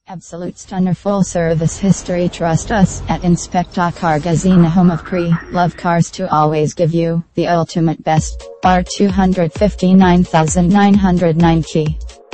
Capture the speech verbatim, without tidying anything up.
Absolute stunner, full service history. Trust us at Inspecta Car Gazina, home of pre-love cars, to always give you the ultimate best. R two hundred fifty-nine thousand nine hundred ninety.